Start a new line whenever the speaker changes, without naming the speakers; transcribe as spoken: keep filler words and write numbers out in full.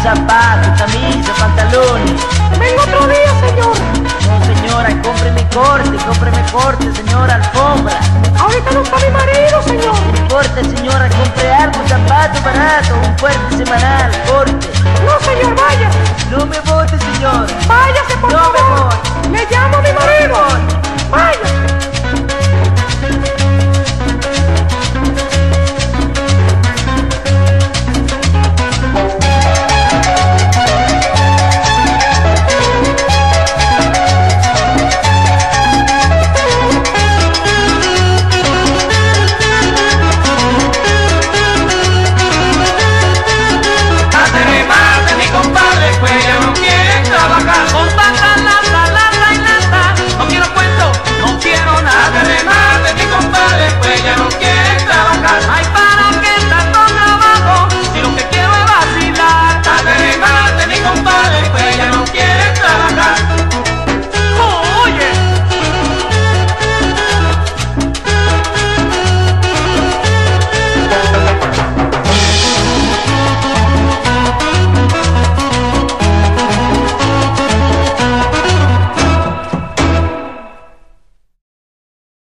zapatos, camisa, pantalones.
Vengo otro día, señor.
No, señora, cómpreme corte, cómpreme corte, señora, alfombra.
Ahorita no está mi marido, señor.
No importa, señora, compre algo, zapato barato, un fuerte semanal, corte.
No, señor, vaya.
No me vote, señor.
Váyase, por
No me
favor.
vote.
Le llamo a mi marido. Váyase.
Ay,